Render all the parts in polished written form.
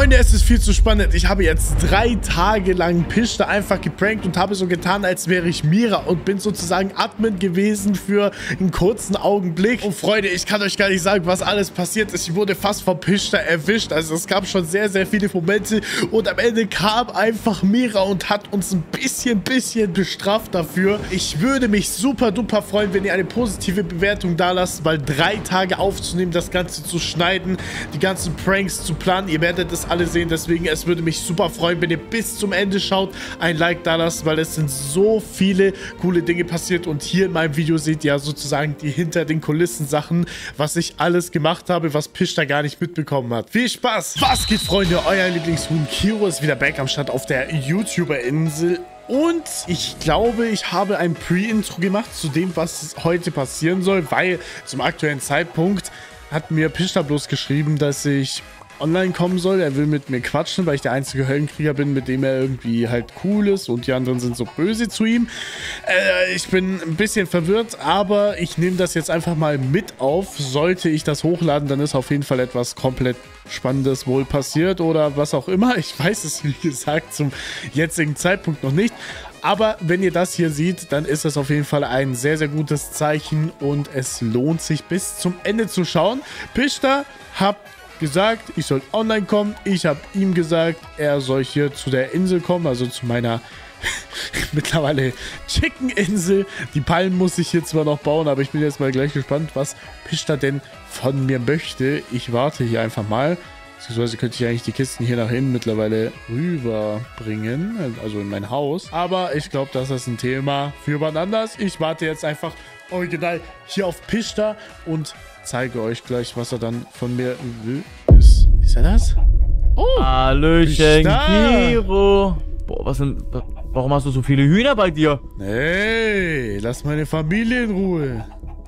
Freunde, es ist viel zu spannend. Ich habe jetzt 3 Tage lang Pishta einfach geprankt und habe so getan, als wäre ich Mira und bin sozusagen Admin gewesen für einen kurzen Augenblick. Und Freunde, ich kann euch gar nicht sagen, was alles passiert ist. Ich wurde fast von Pishta erwischt. Also es gab schon sehr, sehr viele Momente und am Ende kam einfach Mira und hat uns ein bisschen bestraft dafür. Ich würde mich super duper freuen, wenn ihr eine positive Bewertung da lasst, weil 3 Tage aufzunehmen, das Ganze zu schneiden, die ganzen Pranks zu planen, ihr werdet es alle sehen, deswegen es würde mich super freuen, wenn ihr bis zum Ende schaut, ein Like da lasst, weil es sind so viele coole Dinge passiert und hier in meinem Video seht ihr ja sozusagen die hinter den Kulissen Sachen, was ich alles gemacht habe, was Pishta gar nicht mitbekommen hat. Viel Spaß! Was geht, Freunde? Euer Lieblingshuhn Kiro ist wieder back am Start auf der YouTuber-Insel. Und ich glaube, ich habe ein Pre-Intro gemacht zu dem, was heute passieren soll, weil zum aktuellen Zeitpunkt hat mir Pishta bloß geschrieben, dass ich online kommen soll. Er will mit mir quatschen, weil ich der einzige Höllenkrieger bin, mit dem er irgendwie halt cool ist und die anderen sind so böse zu ihm. Ich bin ein bisschen verwirrt, aber ich nehme das jetzt einfach mal mit auf. Sollte ich das hochladen, dann ist auf jeden Fall etwas komplett Spannendes wohl passiert oder was auch immer. Ich weiß es, wie gesagt, zum jetzigen Zeitpunkt noch nicht. Aber wenn ihr das hier seht, dann ist das auf jeden Fall ein sehr, sehr gutes Zeichen und es lohnt sich bis zum Ende zu schauen. Pishta hat gesagt, ich soll online kommen. Ich habe ihm gesagt, er soll hier zu der Insel kommen, also zu meiner mittlerweile Chicken-Insel. Die Palmen muss ich hier zwar noch bauen, aber ich bin jetzt mal gleich gespannt, was Pishta denn von mir möchte. Ich warte hier einfach mal. Beziehungsweise könnte ich eigentlich die Kisten hier nach hinten mittlerweile rüberbringen, also in mein Haus. Aber ich glaube, das ist ein Thema für wann anders. Ich warte jetzt einfach original hier auf Pishta und zeige euch gleich, was er dann von mir will. Ist er das? Oh! Hallöchen, Pishta. Kiro! Boah, warum hast du so viele Hühner bei dir? Hey, lass meine Familie in Ruhe.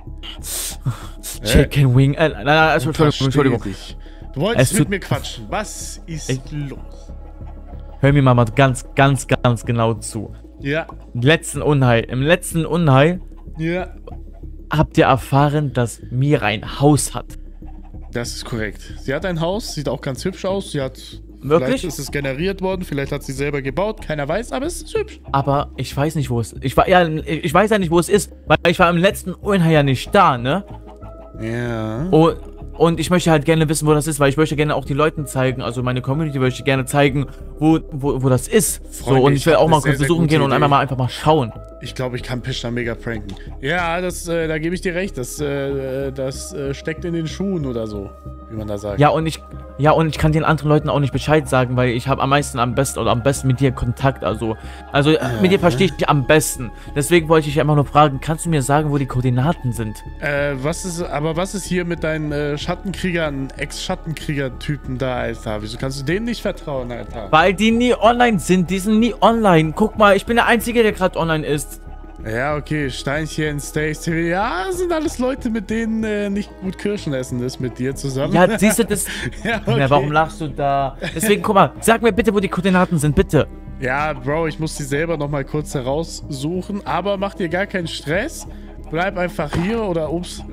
Chicken Wing. Nein, Entschuldigung. Du wolltest mit mir quatschen. Was ist los? Hör mir mal ganz genau zu. Ja. Im letzten Unheil Ja. habt ihr erfahren, dass Mira ein Haus hat. Das ist korrekt. Sie hat ein Haus, sieht auch ganz hübsch aus. Sie hat... Wirklich? Vielleicht ist es generiert worden, vielleicht hat sie selber gebaut, keiner weiß, aber es ist hübsch. Aber ich weiß nicht, wo es ist. Ich weiß ja nicht, wo es ist, weil ich war im letzten Unheil ja nicht da, ne? Ja. Und ich möchte halt gerne wissen, wo das ist, weil ich möchte gerne auch die Leuten zeigen, also meine Community möchte ich gerne zeigen, wo das ist. Freunde, so, und ich will auch mal kurz sehr besuchen gehen und Idee. einfach mal schauen. Ich glaube, ich kann Pishta mega pranken. Ja, da gebe ich dir recht. Das steckt in den Schuhen oder so, wie man da sagt. Ja, und ich kann den anderen Leuten auch nicht Bescheid sagen, weil ich habe am besten mit dir Kontakt, also mit dir verstehe ich dich am besten. Deswegen wollte ich einfach nur fragen, kannst du mir sagen, wo die Koordinaten sind? Was ist hier mit deinen Schattenkriegern, Ex-Schattenkrieger-Typen da, Alter? Wieso kannst du denen nicht vertrauen, Alter? Weil die nie online sind, die sind nie online. Guck mal, ich bin der Einzige, der gerade online ist. Ja, okay, Steinchen, Stace, ja, sind alles Leute, mit denen nicht gut Kirschen essen ist mit dir zusammen. Ja, siehst du das? Ja, okay. Ja, warum lachst du da? Deswegen, guck mal, sag mir bitte, wo die Koordinaten sind, bitte. Ja, Bro, ich muss die selber nochmal kurz heraussuchen, aber mach dir gar keinen Stress. Bleib einfach hier oder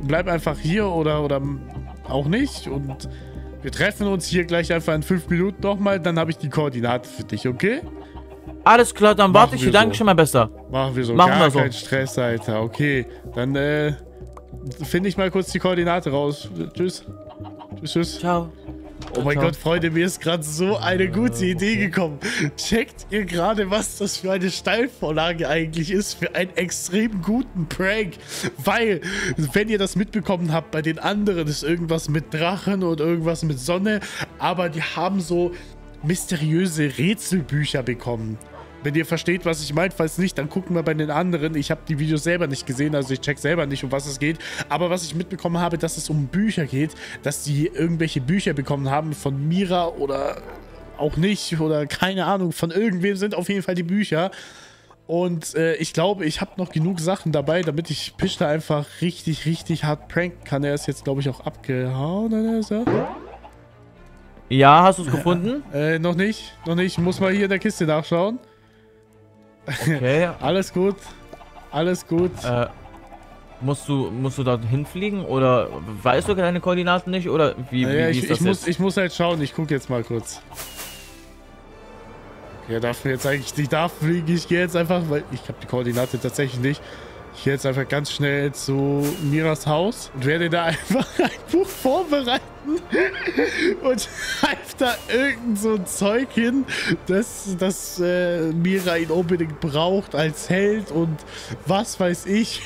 auch nicht und wir treffen uns hier gleich einfach in 5 Minuten nochmal, dann habe ich die Koordinaten für dich, okay? Alles klar, dann warte ich hier. Dankeschön, mein Bester. Machen wir so. Machen Gar wir so. kein Stress, Alter. Okay, dann finde ich mal kurz die Koordinate raus. Tschüss. Tschüss. Ciao. Oh mein Ciao. Gott, Freunde, mir ist gerade so eine gute Idee gekommen. Checkt ihr gerade, was das für eine Steilvorlage eigentlich ist für einen extrem guten Prank? Weil, wenn ihr das mitbekommen habt, bei den anderen ist irgendwas mit Drachen und irgendwas mit Sonne, aber die haben so mysteriöse Rätselbücher bekommen. Wenn ihr versteht, was ich meine, falls nicht, dann gucken wir bei den anderen. Ich habe die Videos selber nicht gesehen, also ich check selber nicht, um was es geht. Aber was ich mitbekommen habe, dass es um Bücher geht, dass die irgendwelche Bücher bekommen haben von Mira oder auch nicht oder keine Ahnung, von irgendwem sind auf jeden Fall die Bücher. Und ich glaube, ich habe noch genug Sachen dabei, damit ich Pishta einfach richtig hart pranken kann. Er ist jetzt, glaube ich, auch abgehauen, oder so. Ja, hast du es gefunden? Noch nicht. Ich muss mal hier in der Kiste nachschauen. Okay. Alles gut. Musst du dort hinfliegen oder weißt du deine Koordinaten nicht oder wie ist das jetzt? Ich muss halt schauen, ich gucke jetzt mal kurz. Okay, er darf mir jetzt eigentlich nicht da fliegen, ich gehe jetzt einfach, weil ich habe die Koordinate tatsächlich nicht. Ich gehe jetzt einfach ganz schnell zu Miras Haus und werde da einfach ein Buch vorbereiten und schreibe da irgend so ein Zeug hin, dass Mira ihn unbedingt braucht als Held und was weiß ich.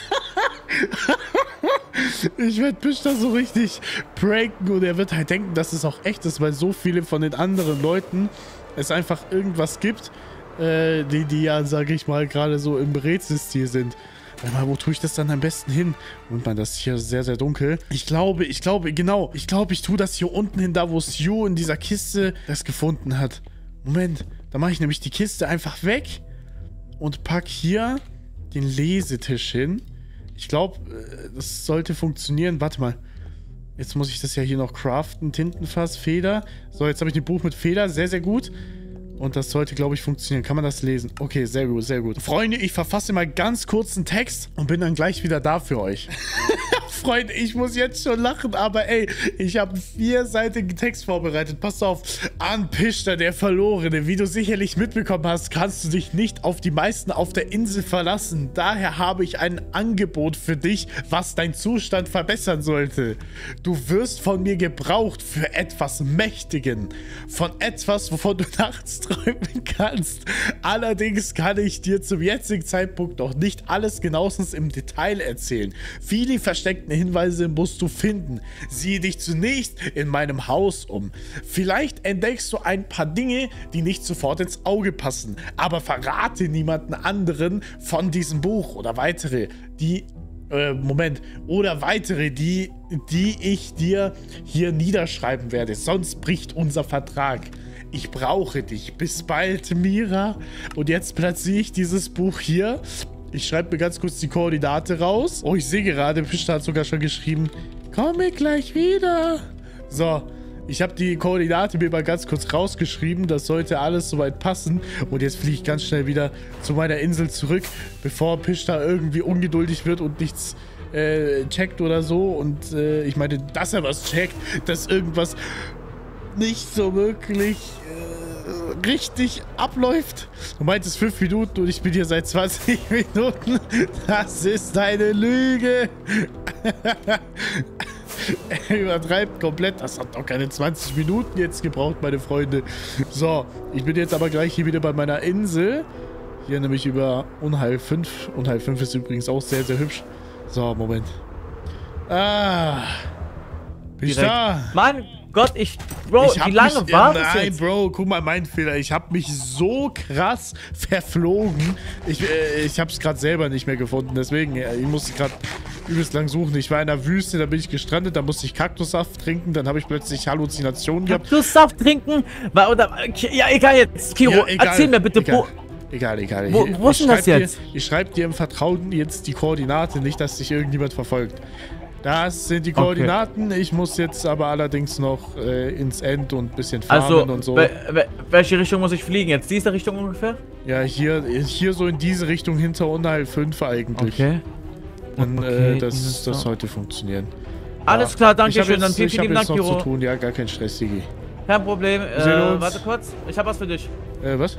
Ich werde Pishta so richtig pranken und er wird halt denken, dass es auch echt ist, weil so viele von den anderen Leuten es einfach irgendwas gibt, die ja, sage ich mal, gerade so im Rätselstil sind. Warte mal, wo tue ich das dann am besten hin? Und man, das ist hier sehr, sehr dunkel. Ich glaube, genau. Ich tue das hier unten hin, da wo Sue in dieser Kiste das gefunden hat. Moment, da mache ich nämlich die Kiste einfach weg und pack hier den Lesetisch hin. Ich glaube, das sollte funktionieren. Warte mal. Jetzt muss ich das ja hier noch craften. Tintenfass, Feder. So, jetzt habe ich ein Buch mit Feder. Sehr, sehr gut. Und das sollte, glaube ich, funktionieren. Kann man das lesen? Okay, sehr gut, sehr gut. Freunde, ich verfasse mal ganz kurz einen Text und bin dann gleich wieder da für euch. Freunde, ich muss jetzt schon lachen, aber ey, ich habe einen 4-seitigen Text vorbereitet. Pass auf. An Pishta, der Verlorene. Wie du sicherlich mitbekommen hast, kannst du dich nicht auf die meisten auf der Insel verlassen. Daher habe ich ein Angebot für dich, was deinen Zustand verbessern sollte. Du wirst von mir gebraucht für etwas Mächtigen. Von etwas, wovon du nachts träumen kannst. Allerdings kann ich dir zum jetzigen Zeitpunkt noch nicht alles genauestens im Detail erzählen. Viele versteckte Hinweise musst du finden. Siehe dich zunächst in meinem Haus um. Vielleicht entdeckst du ein paar Dinge, die nicht sofort ins Auge passen, aber verrate niemanden anderen von diesem Buch oder weitere, die ich dir hier niederschreiben werde, sonst bricht unser Vertrag. Ich brauche dich. Bis bald, Mira. Und jetzt platziere ich dieses Buch hier. Ich schreibe mir ganz kurz die Koordinate raus. Oh, ich sehe gerade, Pishta hat sogar schon geschrieben, komme gleich wieder. So, ich habe die Koordinate mir mal ganz kurz rausgeschrieben. Das sollte alles soweit passen. Und jetzt fliege ich ganz schnell wieder zu meiner Insel zurück, bevor Pishta irgendwie ungeduldig wird und nichts checkt oder so. Und ich meine, dass er was checkt, dass irgendwas nicht so wirklich richtig abläuft. Du meintest 5 Minuten und ich bin hier seit 20 Minuten. Das ist eine Lüge. Er übertreibt komplett. Das hat doch keine 20 Minuten jetzt gebraucht, meine Freunde. So, ich bin jetzt aber gleich hier wieder bei meiner Insel. Hier nämlich über Unheil 5. Unheil 5 ist übrigens auch sehr, sehr hübsch. So, Moment. Bin ich da? Mann Gott, Bro, wie lange war das jetzt? Nein, Bro, guck mal, mein Fehler. Ich habe mich so krass verflogen. Ich habe es gerade selber nicht mehr gefunden. Deswegen, ich musste gerade übelst lang suchen. Ich war in der Wüste, da bin ich gestrandet, da musste ich Kaktussaft trinken. Dann habe ich plötzlich Halluzinationen gehabt. Kaktussaft trinken? Ja, egal jetzt. Kiro, ja, erzähl mir bitte. Egal. Wo ist denn das jetzt? Ich schreibe dir im Vertrauen jetzt die Koordinate, nicht, dass dich irgendjemand verfolgt. Das sind die Koordinaten. Okay. Ich muss jetzt aber allerdings noch ins End und ein bisschen farmen und so. Welche Richtung muss ich fliegen jetzt? Diese Richtung ungefähr? Ja, hier so in diese Richtung hinter Unheil 5 eigentlich. Okay. Dann, das sollte funktionieren. Alles klar, danke schön. Dann vielen lieben Dank, Kiro. Zu tun. Ja, gar kein Stress, Digi. Kein Problem. Warte kurz. Ich habe was für dich. Was?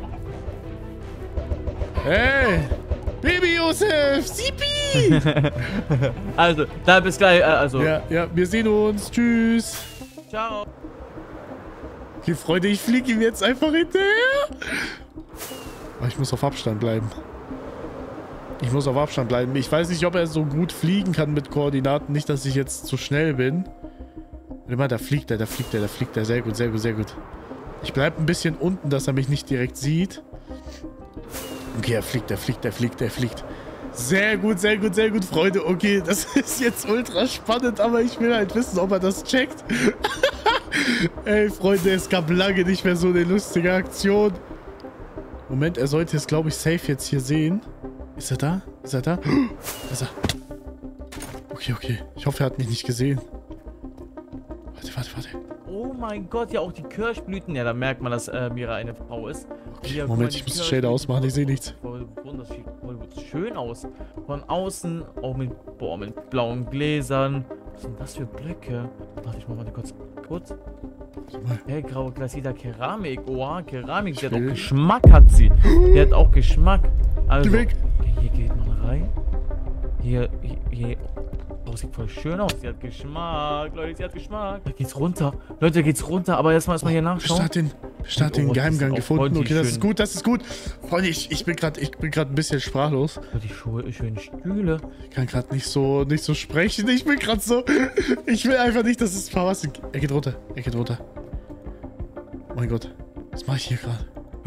Hey! Baby Josef! Sipi! Also, dann bis gleich. Ja, wir sehen uns. Tschüss. Ciao. Okay, Freunde, ich fliege ihm jetzt einfach hinterher. Aber ich muss auf Abstand bleiben. Ich weiß nicht, ob er so gut fliegen kann mit Koordinaten. Nicht, dass ich jetzt zu schnell bin. Warte mal, da fliegt er. Sehr gut. Ich bleibe ein bisschen unten, dass er mich nicht direkt sieht. Okay, er fliegt. Sehr gut, Freunde. Okay, das ist jetzt ultra spannend, aber ich will halt wissen, ob er das checkt. Ey, Freunde, es gab lange nicht mehr so eine lustige Aktion. Moment, er sollte es, glaube ich, safe jetzt hier sehen. Ist er da? Da ist er. Okay. Ich hoffe, er hat mich nicht gesehen. Warte. Oh mein Gott, ja auch die Kirschblüten. Ja, da merkt man, dass Mira eine Frau ist. Okay, Hier, Moment, ich muss das Shade ausmachen, ich sehe nichts. Das sieht voll schön aus. Von außen, auch mit blauen Gläsern. Was sind das für Blöcke? Warte, ich mach mal kurz. Hellgraue Glasida Keramik. Oh, Keramik. Die hat auch Geschmack, hat sie. Die hat auch Geschmack. Also, Geh weg. Okay, hier geht man rein. Hier. Oh, sieht voll schön aus. Sie hat Geschmack. Leute, sie hat Geschmack. Da geht's runter. Leute, da geht's runter. Aber erstmal hier nachschauen. Statt den Geheimgang gefunden. Okay, das ist gut, Freunde, ich bin gerade ein bisschen sprachlos. Die schönen Stühle. Ich kann gerade nicht so sprechen. Ich bin gerade so. Ich will einfach nicht, dass es verwasst. Er geht runter. Oh mein Gott. Was mache ich hier gerade?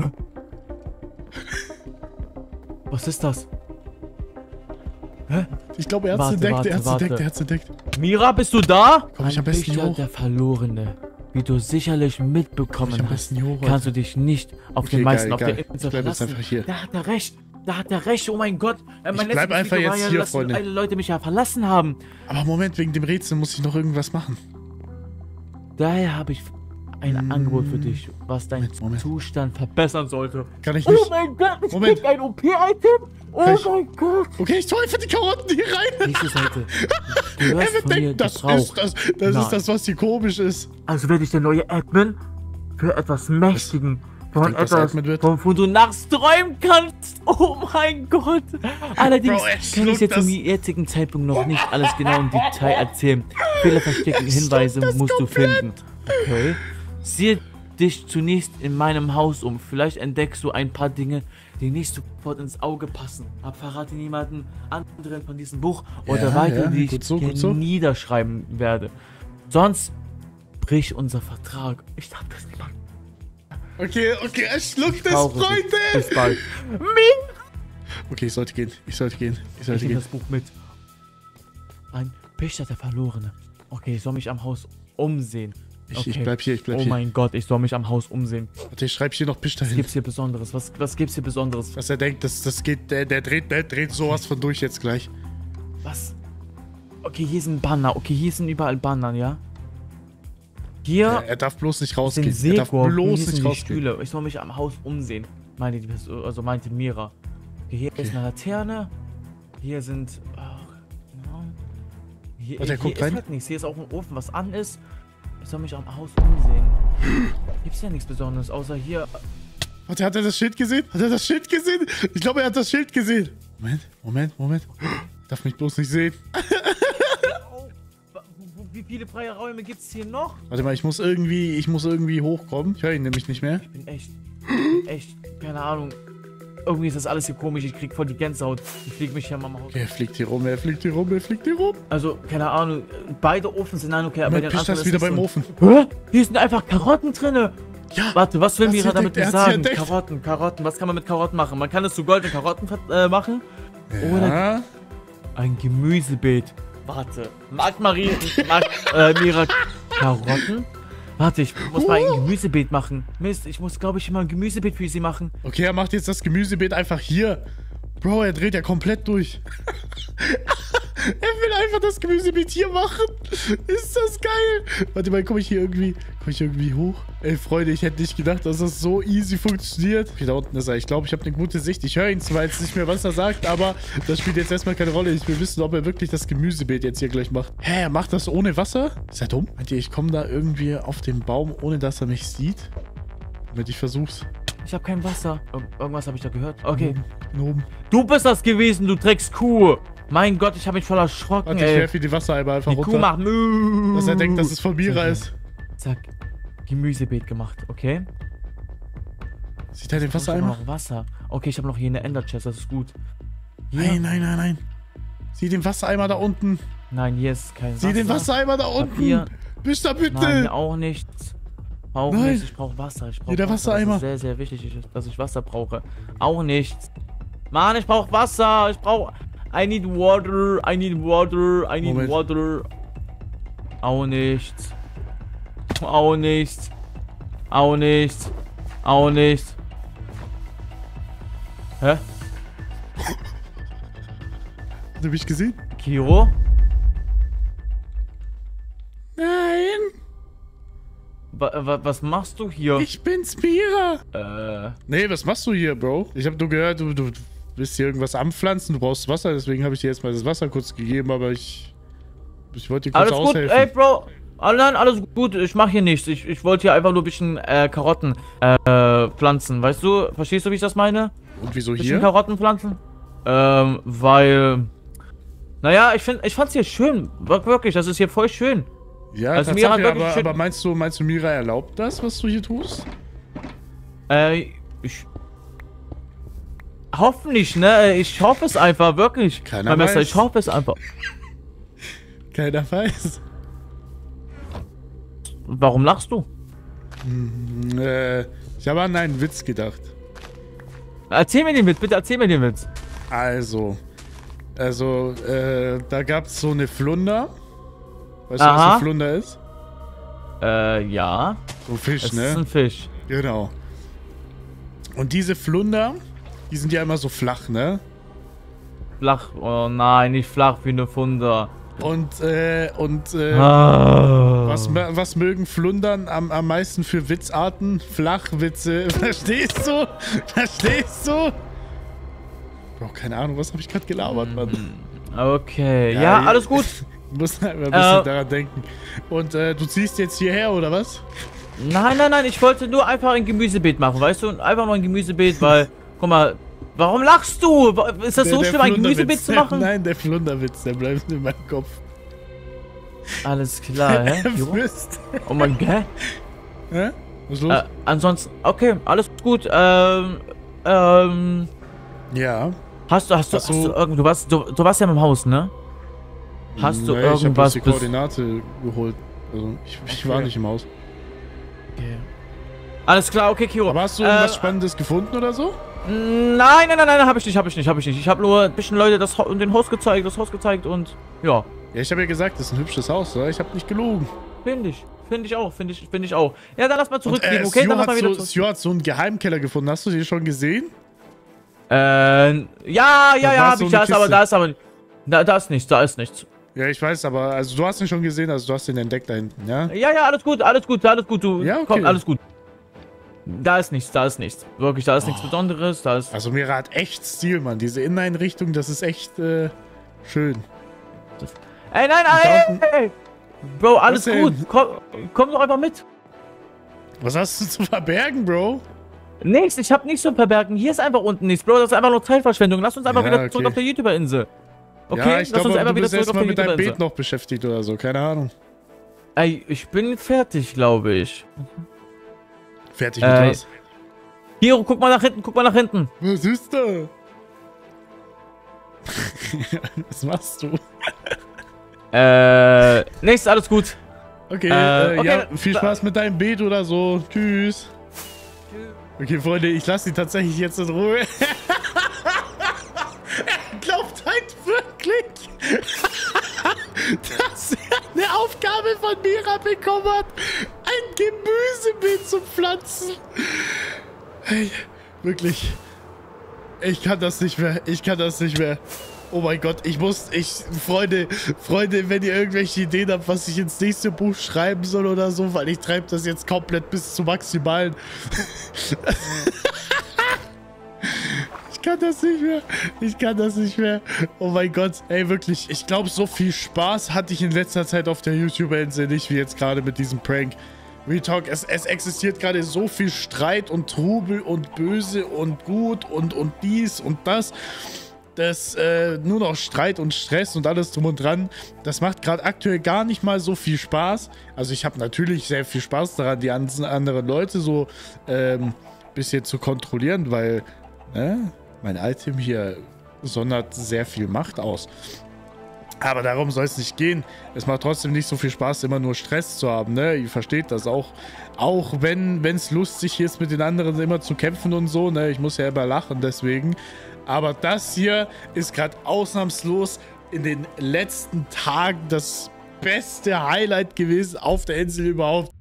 Was ist das? Hä? Ich glaube, er hat's entdeckt. Mira, bist du da? Komm ich am besten hier hoch? Der Verlorene. Wie du sicherlich mitbekommen hast, hoch, kannst du dich nicht auf den meisten auf der Insel verlassen. Einfach hier. Da hat er recht. Oh mein Gott. Ich bleib einfach jetzt hier, Freunde. Alle Leute mich ja verlassen haben. Aber Moment, wegen dem Rätsel muss ich noch irgendwas machen. Daher habe ich ein Angebot für dich, was deinen Zustand verbessern sollte. Kann ich nicht. Oh mein Gott, ich krieg ein OP-Item. Oh mein Gott. Okay, ich tue einfach die Karotten hier rein. Nächste Seite. Er wird denken, das ist das, was hier komisch ist. Also werde ich der neue Admin für etwas Mächtigen. Von etwas, wovon du nachts träumen kannst. Oh mein Gott. Allerdings kann ich dir zum jetzigen Zeitpunkt noch nicht alles genau im Detail erzählen. Viele versteckte Hinweise musst du finden. Okay. Siehe dich zunächst in meinem Haus um. Vielleicht entdeckst du ein paar Dinge, die nicht sofort ins Auge passen. Aber verrate niemanden anderen von diesem Buch oder weiter, die ich niederschreiben werde. Sonst bricht unser Vertrag. Ich darf das nicht machen. Okay, er schluckt es, Freunde! Bis bald. Okay, ich sollte gehen. Ich nehme das Buch mit. Ein Pächter der Verlorene. Okay, ich soll mich am Haus umsehen. Ich bleib hier. Oh mein Gott, ich soll mich am Haus umsehen. Warte, ich schreibe hier noch Pächter hin. Was gibt's hier Besonderes? Was gibt's hier Besonderes? Was er denkt, das geht, der dreht sowas von durch jetzt gleich. Was? Okay, hier sind Banner. Okay, hier sind überall Banner, ja? Hier. Er darf bloß nicht rausgehen. Er darf bloß nicht rausgehen. Stühle. Ich soll mich am Haus umsehen. Meinte Mira. Okay, hier ist eine Laterne. Hier sind. Hier ist halt nichts. Hier ist auch ein Ofen, was an ist. Ich soll mich am Haus umsehen. Gibt's ja nichts Besonderes, außer hier. Warte, hat er das Schild gesehen? Ich glaube, er hat das Schild gesehen. Moment. Darf mich bloß nicht sehen. Wie viele freie Räume gibt's hier noch? Warte mal, ich muss irgendwie hochkommen. Ich höre ihn nämlich nicht mehr. Ich bin echt, keine Ahnung. Irgendwie ist das alles hier komisch. Ich krieg voll die Gänsehaut. Ich flieg mich hier mal Haus. Okay, er fliegt hier rum. Also, keine Ahnung. Beide Ofen sind an, okay, aber den anderen ist wieder beim Ofen. Hä? Hier sind einfach Karotten drinne. Ja. Warte, was will Mira damit sagen? Karotten. Was kann man mit Karotten machen? Man kann es zu goldenen Karotten machen. Ja. Oder ein Gemüsebeet. Warte. Mag Mira Karotten? Warte, ich muss mal ein Gemüsebeet machen. Mist, ich muss, glaube ich, mal ein Gemüsebeet für sie machen. Okay, er macht jetzt das Gemüsebeet einfach hier. Bro, er dreht ja komplett durch. Er will einfach das Gemüsebeet hier machen. Ist das geil? Warte mal, komm ich hier irgendwie hoch? Ey, Freunde, ich hätte nicht gedacht, dass das so easy funktioniert. Okay, da unten ist er. Ich glaube, ich habe eine gute Sicht. Ich höre ihn zwar jetzt nicht mehr, was er sagt, aber das spielt jetzt erstmal keine Rolle. Ich will wissen, ob er wirklich das Gemüsebeet jetzt hier gleich macht. Hä, er macht das ohne Wasser? Ist er dumm? Meint ihr, ich komme da irgendwie auf den Baum, ohne dass er mich sieht? Damit ich versuch's. Ich habe kein Wasser. Irgendwas habe ich da gehört. Okay. Oben. Du bist das gewesen, du Dreckskuh. Mein Gott, ich habe mich voll erschrocken, Warte, ich werfe die Wassereimer einfach runter. Die Kuh macht Müh. Dass er denkt, dass es von Mira ist. Zack. Gemüsebeet gemacht, okay? Sieht er den Wassereimer? Noch Wasser. Okay, ich habe noch hier eine Ender Chest, das ist gut. Hier. Nein. Sieh den Wassereimer da unten. Nein, hier ist kein Wasser. Sieh den Wassereimer da unten. Papier. Bist da bitte? Nein, auch nichts. Auch nichts. Ich brauche Wasser. Hier der Wassereimer. Das ist sehr, sehr wichtig, dass ich Wasser brauche. Auch nichts. Mann, ich brauche Wasser. I need water. Auch nichts. Hä? Hast du mich gesehen? Kiro? Nein. Was machst du hier? Ich bin's, Mira. Nee, was machst du hier, Bro? Ich hab nur gehört, du willst hier irgendwas anpflanzen, du brauchst Wasser, deswegen habe ich dir jetzt mal das Wasser kurz gegeben, aber ich wollte dir kurz aushelfen. Alles gut, ey, Bro. Nein, alles gut, ich mach hier nichts. Ich wollte hier einfach nur ein bisschen Karotten pflanzen, weißt du? Verstehst du, wie ich das meine? Und wieso hier? Bisschen Karotten pflanzen? Weil... Naja, ich fand's hier schön. Wirklich, das ist hier voll schön. Ja, also Tatsache, aber meinst du, Mira erlaubt das, was du hier tust? Hoffentlich, ne? Ich hoffe es einfach, wirklich. Keiner weiß. Ich hoffe es einfach. Keiner weiß. Warum lachst du? Ich habe an einen Witz gedacht. Erzähl mir den Witz, bitte erzähl mir den Witz. Also, da gab's so eine Flunder. Weißt du, was eine Flunder ist? Ja. So ein Fisch, es ne? ist ein Fisch. Genau. Und diese Flunder, die sind ja immer so flach, ne? Flach, oh nein, nicht flach wie eine Funder. Was mögen Flundern am meisten für Witzarten? Flachwitze. Verstehst du? Verstehst du? Bro, keine Ahnung, was habe ich gerade gelabert, Mann? Okay, ja, alles gut. Ich muss halt mal ein bisschen daran denken. Und du ziehst jetzt hierher, oder was? Nein, ich wollte nur einfach ein Gemüsebeet machen, weißt du? Einfach nur ein Gemüsebeet, weil, guck mal, warum lachst du? Ist das so schlimm, ein Gemüsebeet zu machen? Nein, der Flunderwitz, der bleibt in meinem Kopf. Alles klar, hä? Oh mein Gott. Hä? Was ist los? Ansonsten, okay, alles gut, Ja. Hast du irgendwas, du warst ja im Haus, ne? Hast du irgendwas... Ich habe die Koordinate geholt. Also, ich war nicht im Haus. Okay. Alles klar, okay, Kiro. Aber hast du irgendwas Spannendes gefunden oder so? Nein, hab ich nicht. Ich habe nur ein bisschen Leute das Haus gezeigt und ja. Ja, ich habe ja gesagt, das ist ein hübsches Haus, oder? Ich habe nicht gelogen. Finde ich auch. Ja, dann lass mal zurückfliegen, okay? Dann lass mal wieder Sio hat so einen Geheimkeller gefunden. Hast du den schon gesehen? Ja, hab ich das, aber da ist nichts. Ja, ich weiß, aber also du hast ihn schon gesehen, also du hast ihn entdeckt da hinten, ja? Ja, alles gut, du, ja, okay. Komm, alles gut. Da ist nichts. Wirklich, da ist nichts Besonderes, Also Mira hat echt Stil, Mann. Diese Inneneinrichtung, das ist echt, schön. Ey, nein, ey! Bro, alles gut. Komm doch einfach mit. Was hast du zu verbergen, Bro? Nichts, ich hab nichts zu verbergen. Hier ist einfach unten nichts, Bro. Das ist einfach nur Zeitverschwendung. Lass uns einfach wieder zurück auf der YouTuber-Insel. Okay, ja, ich glaube, du bist erstmal mit deinem Beet noch beschäftigt oder so. Keine Ahnung. Ey, ich bin fertig, glaube ich. Fertig mit was? Hiro, guck mal nach hinten. Was ist da? Was machst du? Nichts, alles gut. Okay, ja, viel Spaß mit deinem Beet oder so. Tschüss. Okay, Freunde, ich lasse sie tatsächlich jetzt in Ruhe. Er glaubt halt wirklich, dass er eine Aufgabe von Mira bekommen hat, ein Gemüsebeet zu pflanzen. Hey, wirklich. Ich kann das nicht mehr. Oh mein Gott, Freunde, wenn ihr irgendwelche Ideen habt, was ich ins nächste Buch schreiben soll oder so, weil ich treibe das jetzt komplett bis zum Maximalen. Ich kann das nicht mehr. Oh mein Gott, ey, wirklich. Ich glaube, so viel Spaß hatte ich in letzter Zeit auf der YouTuber-Insel nicht, wie jetzt gerade mit diesem Prank. Real Talk, es existiert gerade so viel Streit und Trubel und Böse und Gut und dies und das. Das nur noch Streit und Stress und alles drum und dran. Das macht gerade aktuell gar nicht mal so viel Spaß. Also ich habe natürlich sehr viel Spaß daran, die anderen Leute so bisschen zu kontrollieren, weil mein Item hier sondert sehr viel Macht aus. Aber darum soll es nicht gehen. Es macht trotzdem nicht so viel Spaß, immer nur Stress zu haben, ne? Ihr versteht das auch. Auch wenn es lustig ist, mit den anderen immer zu kämpfen und so, ne? Ich muss ja immer lachen, deswegen. Aber das hier ist gerade ausnahmslos in den letzten Tagen das beste Highlight gewesen auf der Insel überhaupt.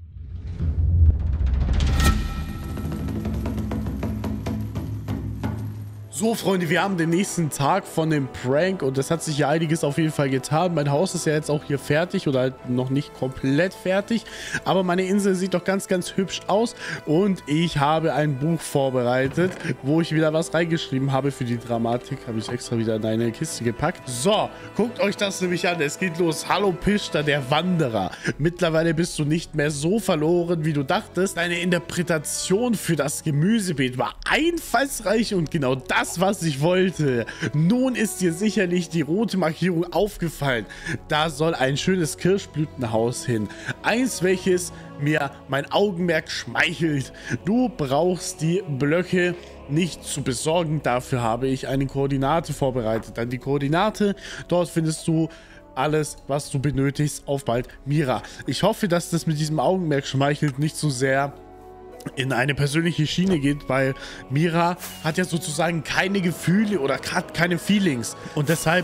So, Freunde, wir haben den nächsten Tag von dem Prank und es hat sich ja einiges auf jeden Fall getan. Mein Haus ist ja jetzt auch hier fertig oder halt noch nicht komplett fertig, aber meine Insel sieht doch ganz, ganz hübsch aus und ich habe ein Buch vorbereitet, wo ich wieder was reingeschrieben habe für die Dramatik. Habe ich extra wieder in eine Kiste gepackt. So, guckt euch das nämlich an. Es geht los. Hallo Pishta, der Wanderer. Mittlerweile bist du nicht mehr so verloren, wie du dachtest. Deine Interpretation für das Gemüsebeet war einfallsreich und genau das, was ich wollte. Nun ist dir sicherlich die rote Markierung aufgefallen. Da soll ein schönes Kirschblütenhaus hin. Eins, welches mir mein Augenmerk schmeichelt. Du brauchst die Blöcke nicht zu besorgen. Dafür habe ich eine Koordinate vorbereitet. Dann die Koordinate. Dort findest du alles, was du benötigst. Auf bald, Mira. Ich hoffe, dass das mit diesem Augenmerk schmeichelt nicht so sehr in eine persönliche Schiene geht, weil Mira hat ja sozusagen keine Gefühle oder hat keine Feelings. Und deshalb,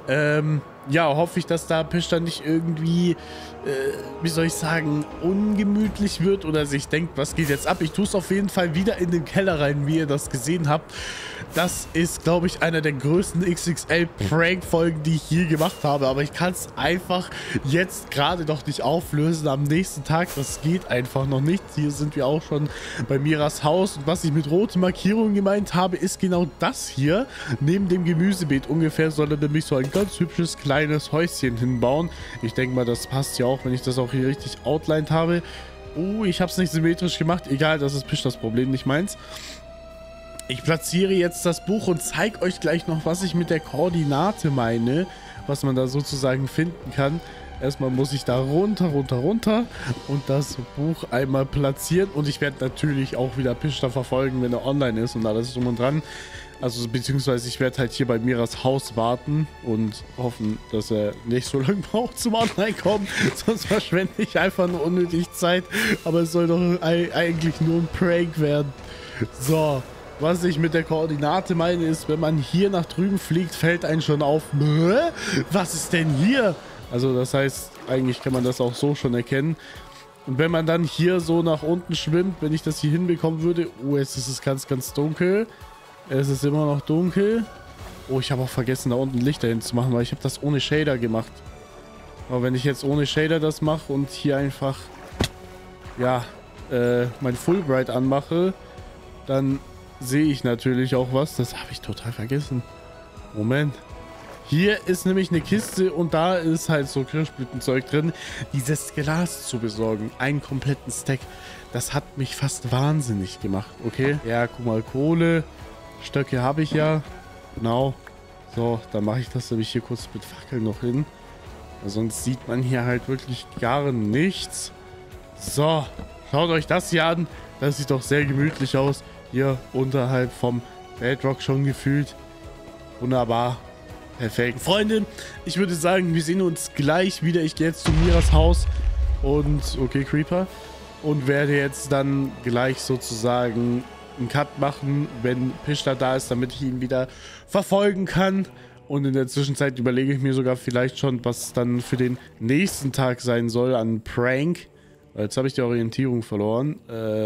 ja, hoffe ich, dass da Pishta nicht irgendwie, wie soll ich sagen, ungemütlich wird oder sich denkt, was geht jetzt ab. Ich tue es auf jeden Fall wieder in den Keller rein, wie ihr das gesehen habt. Das ist, glaube ich, einer der größten XXL-Prank-Folgen, die ich je gemacht habe. Aber ich kann es einfach jetzt gerade noch nicht auflösen. Am nächsten Tag, das geht einfach noch nicht. Hier sind wir auch schon bei Miras Haus. Und was ich mit roten Markierungen gemeint habe, ist genau das hier. Neben dem Gemüsebeet ungefähr soll er nämlich so ein ganz hübsches kleines Häuschen hinbauen. Ich denke mal, das passt ja auch, wenn ich das auch hier richtig outlined habe. Oh, ich habe es nicht symmetrisch gemacht. Egal, das ist Pishtas Problem, nicht meins. Ich platziere jetzt das Buch und zeige euch gleich noch, was ich mit der Koordinate meine, was man da sozusagen finden kann. Erstmal muss ich da runter und das Buch einmal platzieren. Und ich werde natürlich auch wieder Pishta verfolgen, wenn er online ist und alles drum und dran. Also beziehungsweise ich werde halt hier bei Miras Haus warten und hoffen, dass er nicht so lange braucht zum Online-Kommen. Sonst verschwende ich einfach nur unnötig Zeit. Aber es soll doch eigentlich nur ein Prank werden. So. Was ich mit der Koordinate meine, ist, wenn man hier nach drüben fliegt, fällt einem schon auf, was ist denn hier? Also das heißt, eigentlich kann man das auch so schon erkennen. Und wenn man dann hier so nach unten schwimmt, wenn ich das hier hinbekommen würde, oh, jetzt ist es ganz, ganz dunkel. Es ist immer noch dunkel. Oh, ich habe auch vergessen, da unten Lichter hinzumachen, weil ich habe das ohne Shader gemacht. Aber wenn ich jetzt ohne Shader das mache und hier einfach, ja, mein Fulbright anmache, dann sehe ich natürlich auch was. Das habe ich total vergessen. Moment. Hier ist nämlich eine Kiste und da ist halt so Kirschblütenzeug drin. Dieses Glas zu besorgen, einen kompletten Stack, das hat mich fast wahnsinnig gemacht. Okay, ja, guck mal, Kohle, Stöcke habe ich ja. Genau. So, dann mache ich das nämlich hier kurz mit Fackeln noch hin. Sonst sieht man hier halt wirklich gar nichts. So, schaut euch das hier an. Das sieht doch sehr gemütlich aus. Hier unterhalb vom Bedrock schon gefühlt. Wunderbar. Perfekt. Freunde, ich würde sagen, wir sehen uns gleich wieder. Ich gehe jetzt zu Miras Haus und, okay, Creeper. Und werde jetzt dann gleich sozusagen einen Cut machen, wenn Pishta da ist, damit ich ihn wieder verfolgen kann. Und in der Zwischenzeit überlege ich mir sogar vielleicht schon, was dann für den nächsten Tag sein soll an Prank. Jetzt habe ich die Orientierung verloren.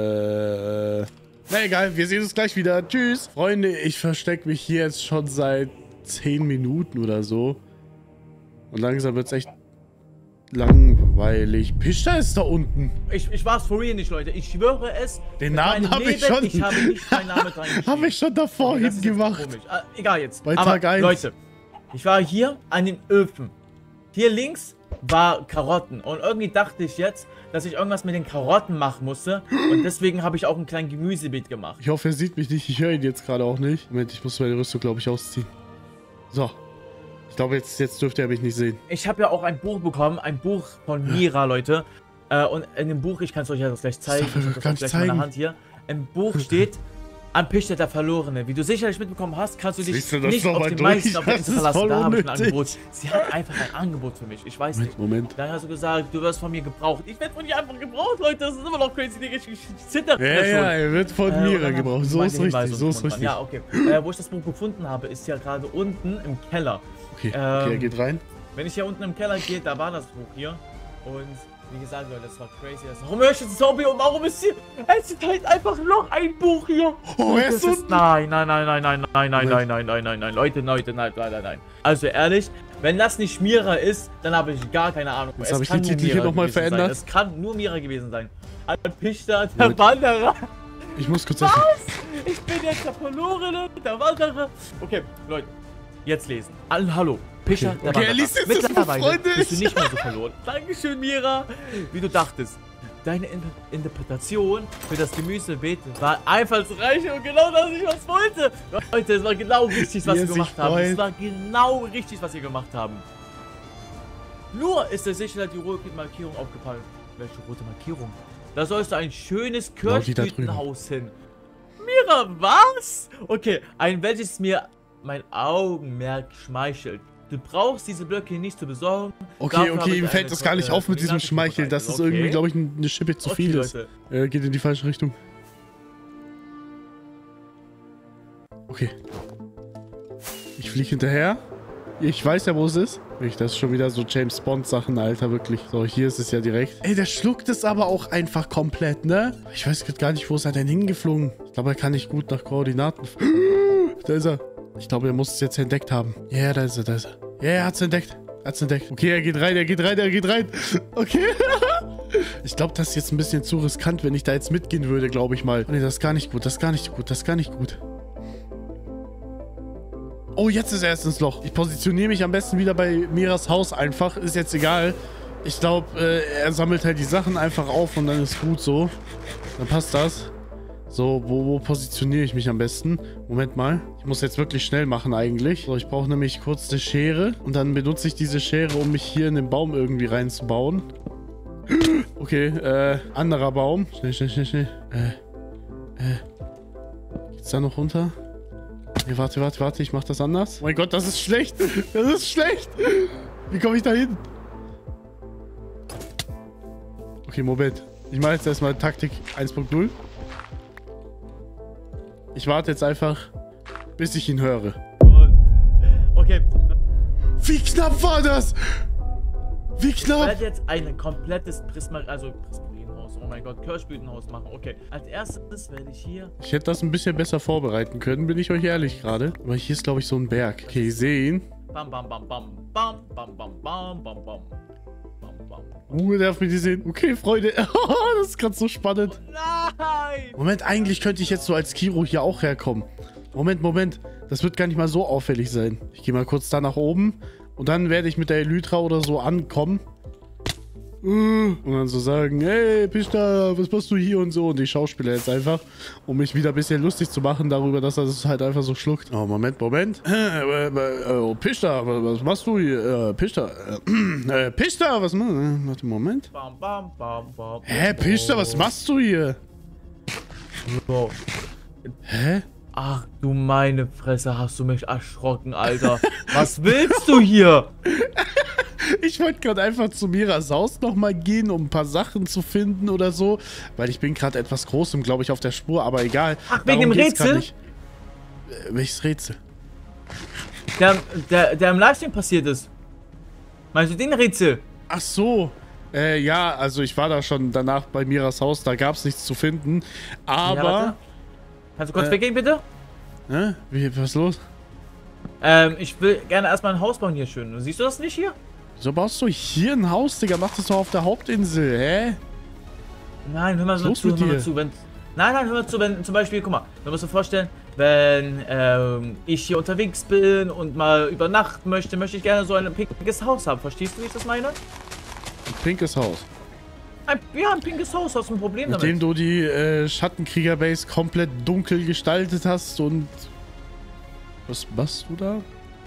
Na egal, wir sehen uns gleich wieder. Tschüss. Freunde, ich verstecke mich hier jetzt schon seit 10 Minuten oder so. Und langsam wird es echt langweilig. Pishta ist da unten. Ich war es for real nicht, Leute. Ich schwöre es. Den Namen habe ich schon. Ich habe nicht meinen Namen reingeschrieben. Habe ich schon davor hingemacht. Egal jetzt. Bei Tag 1. Leute, ich war hier an den Öfen. Hier links war Karotten. Und irgendwie dachte ich jetzt, dass ich irgendwas mit den Karotten machen musste. Und deswegen habe ich auch ein kleines Gemüsebeet gemacht. Ich hoffe, er sieht mich nicht. Ich höre ihn jetzt gerade auch nicht. Moment, ich muss meine Rüstung, glaube ich, ausziehen. So. Ich glaube, jetzt dürfte er mich nicht sehen. Ich habe ja auch ein Buch bekommen. Ein Buch von Mira, Leute. Und in dem Buch, ich kann es euch ja gleich zeigen. Das darf ich gar nicht zeigen. In meiner Hand hier. Im Buch steht... An Pishta der Verlorene. Wie du sicherlich mitbekommen hast, kannst du dich nicht auf den meisten auf der Insel verlassen. Da habe ich ein Angebot. Sie hat einfach ein Angebot für mich. Ich weiß nicht. Moment. Dann hast du gesagt, du wirst von mir gebraucht. Ich werde von dir einfach gebraucht, Leute. Das ist immer noch crazy. Ich zittere. Ja, er wird von Mira gebraucht. So ist richtig. So ist richtig. Ja, okay. Wo ich das Buch gefunden habe, ist ja gerade unten im Keller. Okay, er geht rein. Wenn ich hier unten im Keller gehe, da war das Buch hier. Und Wie gesagt, Leute, das war crazy. Warum höre ich jetzt Zombie und warum ist hier... Es ist halt einfach noch ein Buch hier. Oh, er ist unten. Nein. Leute, nein. Also ehrlich, wenn das nicht Mira ist, dann habe ich gar keine Ahnung. Jetzt habe ich den Titel hier nochmal verändert. Es kann nur Mira gewesen sein. Pichter, der Wanderer. Ich muss kurz... Was? Ich bin jetzt der Verlorene, der Wanderer. Okay, Leute, jetzt lesen. Hallo. Pichter, der Wanderer. Er liest jetzt Mittlerweile Freunde. bist du nicht mehr so verloren. Dankeschön, Mira. Wie du dachtest. Deine Interpretation für das Gemüsebeet war einfallsreich und genau das, was ich was wollte. Leute, es war genau richtig, was wir gemacht haben. Es war genau richtig, was wir gemacht haben. Nur ist der Sicherheit die rote Markierung aufgefallen. Welche rote Markierung? Da sollst du ein schönes Kirschblütenhaus hin. Mira, was? Okay, ein welches mir mein Augenmerk schmeichelt. Du brauchst diese Blöcke nicht zu besorgen. Okay, ihm fällt das gar nicht auf mit diesem Schmeicheln. Das ist irgendwie, glaube ich, eine Schippe zu viel ist. Geht in die falsche Richtung. Okay. Ich fliege hinterher. Ich weiß ja, wo es ist. Das ist schon wieder so James Bond Sachen, Alter, wirklich. So, hier ist es ja direkt. Ey, der schluckt es aber auch einfach komplett, ne? Ich weiß gar nicht, wo ist er denn hingeflogen? Ich glaube, er kann nicht gut nach Koordinaten. Da ist er. Ich glaube, er muss es jetzt entdeckt haben. Ja, da ist er. Ja, er hat es entdeckt. Okay, er geht rein. Okay. Ich glaube, das ist jetzt ein bisschen zu riskant, wenn ich da jetzt mitgehen würde, glaube ich mal. Oh, nee, das ist gar nicht gut. Oh, jetzt ist er erst ins Loch. Ich positioniere mich am besten wieder bei Miras Haus einfach. Ist jetzt egal. Ich glaube, er sammelt halt die Sachen einfach auf und dann ist gut so. Dann passt das. So, wo positioniere ich mich am besten? Moment mal. Ich muss jetzt wirklich schnell machen eigentlich. So, ich brauche nämlich kurz eine Schere. Und dann benutze ich diese Schere, um mich hier in den Baum irgendwie reinzubauen. Okay, anderer Baum. Schnell. Geht's da noch runter? Nee, warte. Ich mach das anders. Oh mein Gott, das ist schlecht. Wie komme ich da hin? Okay, Moment. Ich mache jetzt erstmal Taktik 1.0. Ich warte jetzt einfach, bis ich ihn höre. Okay. Wie knapp war das? Wie knapp? Ich werde jetzt ein komplettes Prismarinhaus, oh mein Gott, Kirschblütenhaus machen. Okay, als erstes werde ich hier... Ich hätte das ein bisschen besser vorbereiten können, bin ich euch ehrlich gerade. Aber hier ist, glaube ich, so ein Berg. Okay, ich sehe ihn. Bam. Darf mich die sehen? Okay, Freunde. Das ist gerade so spannend. Oh nein! Moment, eigentlich könnte ich jetzt so als Kiro hier auch herkommen. Moment. Das wird gar nicht mal so auffällig sein. Ich gehe mal kurz da nach oben. Und dann werde ich mit der Elytra oder so ankommen. Und dann so sagen, hey, Pichter, was machst du hier und so. Und ich schauspiele jetzt einfach, um mich wieder ein bisschen lustig zu machen darüber, dass er das halt einfach so schluckt. Oh, Moment. Oh, Pichter, was machst du hier? Pichter, was machst du? Warte, Moment. Hä, Pichter, was machst du hier? So. Hä? Ach du meine Fresse, hast du mich erschrocken, Alter. Was willst du hier? Ich wollte gerade einfach zu Miras Haus nochmal gehen, um ein paar Sachen zu finden oder so. Weil ich bin gerade etwas Großem, glaube ich, auf der Spur, aber egal. Ach, wegen dem Rätsel? Welches Rätsel? Der im Livestream passiert ist. Meinst du den Rätsel? Ach so. Ja, also ich war da schon danach bei Miras Haus, da gab es nichts zu finden. Aber... Ja, kannst du kurz weggehen, bitte? Was ist los? Ich will gerne erstmal ein Haus bauen hier schön. Siehst du das nicht hier? Wieso baust du hier ein Haus, Digga? Mach das doch auf der Hauptinsel, hä? Nein, hör mal so zu, hör mal zu. Nein, hör mal zu, wenn zum Beispiel, guck mal, du musst dir vorstellen, wenn ich hier unterwegs bin und mal übernachten möchte ich gerne so ein pinkes Haus haben. Verstehst du, wie ich das meine? Ein pinkes Haus? Ein pinkes Haus, hast du ein Problem damit? Nachdem du die Schattenkrieger-Base komplett dunkel gestaltet hast und... Was machst du da?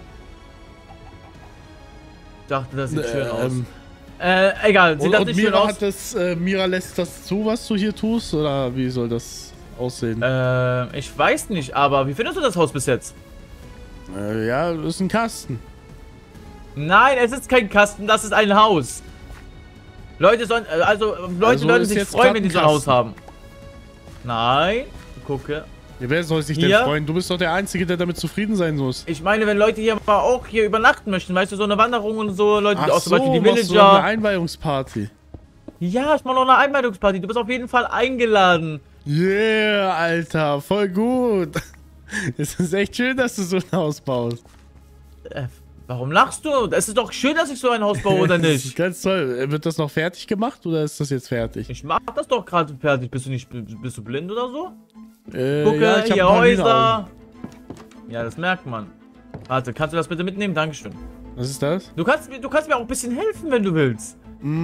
Ich dachte, das sieht schön aus. Egal, sieht das nicht schön aus? Mira lässt das zu, was du hier tust? Oder wie soll das aussehen? Ich weiß nicht, aber wie findest du das Haus bis jetzt? Ja, das ist ein Kasten. Nein, es ist kein Kasten, das ist ein Haus. Leute sollen sich freuen, wenn die so ein Haus haben. Nein, gucke. Ja, wer soll sich denn freuen? Du bist doch der Einzige, der damit zufrieden sein muss. Ich meine, wenn Leute hier mal auch übernachten möchten, weißt du, so eine Wanderung und so, Leute, auch zum Beispiel die Villager. So eine Einweihungsparty. Ja, ich mache noch eine Einweihungsparty. Du bist auf jeden Fall eingeladen. Yeah, Alter, voll gut. Es ist echt schön, dass du so ein Haus baust. Warum lachst du? Es ist doch schön, dass ich so ein Haus baue, oder Das nicht? ist ganz toll. Wird das noch fertig gemacht oder ist das jetzt fertig? Ich mach das doch gerade fertig. Bist du blind oder so? Gucke, Ja, ich hab hier ein paar Häuser. Hühneraugen. Ja, das merkt man. Warte, kannst du das bitte mitnehmen? Dankeschön. Was ist das? Du kannst mir auch ein bisschen helfen, wenn du willst.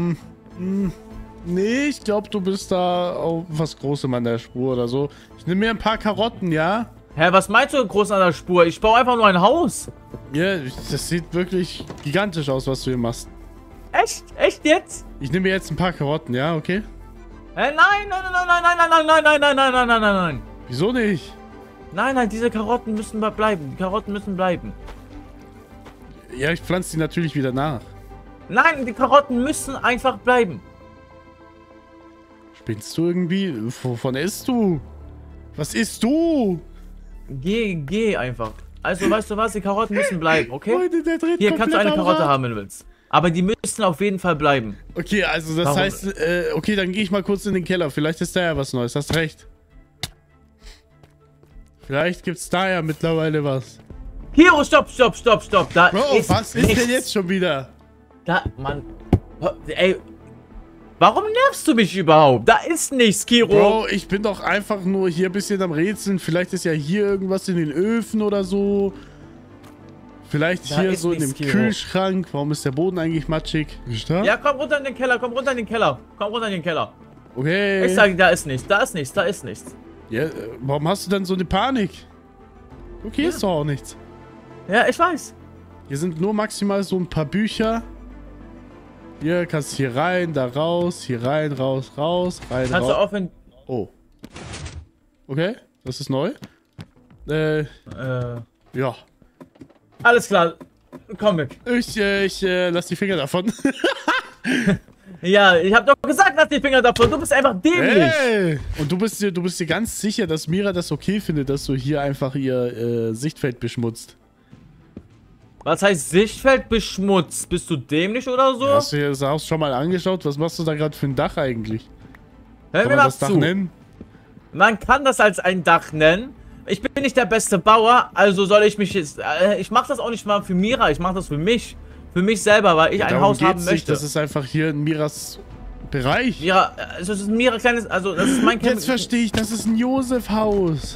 Nee, ich glaube, du bist da auf was Großem an der Spur oder so. Ich nehme mir ein paar Karotten, ja? Hä, was meinst du groß an der Spur? Ich baue einfach nur ein Haus. Ja, das sieht wirklich gigantisch aus, was du hier machst. Echt? Echt jetzt? Ich nehme mir jetzt ein paar Karotten, ja, okay? Hä, nein, nein, nein, nein, nein, nein, nein, nein, nein, nein, nein, nein, nein, nein, nein. Wieso nicht? Nein, nein, diese Karotten müssen bleiben. Die Karotten müssen bleiben. Ja, ich pflanze die natürlich wieder nach. Nein, die Karotten müssen einfach bleiben. Spinnst du irgendwie? Wovon isst du? Was isst du? Geh einfach. Also, weißt du was? Die Karotten müssen bleiben, okay? Leute, der dreht Hier kannst du eine komplett am Karotte Rad. haben, wenn du willst. Aber die müssen auf jeden Fall bleiben. Okay, also das Warum? heißt, okay, dann gehe ich mal kurz in den Keller. Vielleicht ist da ja was Neues, hast recht. Vielleicht gibt's da ja mittlerweile was. Hiro, stopp, stopp, stopp, stopp. Da Bro, ist was ist nichts. denn jetzt schon wieder? Da, Mann. Ey. Warum nervst du mich überhaupt? Da ist nichts, Kiro. Bro, ich bin doch einfach nur hier ein bisschen am Rätseln. Vielleicht ist ja hier irgendwas in den Öfen oder so. Vielleicht Da hier ist so in dem nichts, Kiro. Kühlschrank. Warum ist der Boden eigentlich matschig? Ist da? Ja, komm runter in den Keller, komm runter in den Keller. Komm runter in den Keller. Okay. Ich sage, da ist nichts, da ist nichts, da ist nichts. Ja, warum hast du dann so eine Panik? Okay, ist doch auch nichts. Ja, ich weiß. Hier sind nur maximal so ein paar Bücher. Hier kannst du hier rein, da raus, hier rein, raus, raus, rein, Kannst du raus. aufhören? Oh. Okay, das ist neu. Ja. Alles klar. Komm weg. Ich lass die Finger davon. Ja, ich hab doch gesagt, lass die Finger davon. Du bist einfach dämlich. Hey! Und du bist dir ganz sicher, dass Mira das okay findet, dass du hier einfach ihr Sichtfeld beschmutzt. Was heißt Sichtfeld beschmutzt? Bist du dämlich oder so? Hast du dir das Haus schon mal angeschaut? Was machst du da gerade für ein Dach eigentlich? Hör Kann mir man mal das Dach zu. nennen? Man kann das als ein Dach nennen. Ich bin nicht der beste Bauer, also soll ich mich jetzt... ich mach das auch nicht mal für Mira, ich mach das für mich. Für mich selber, weil ich ein Darum Haus haben geht's nicht. möchte. Das ist einfach hier in Miras Bereich. Mira, also das ist ein Mira kleines... Also das ist mein... Jetzt verstehe ich, das ist ein Josef-Haus.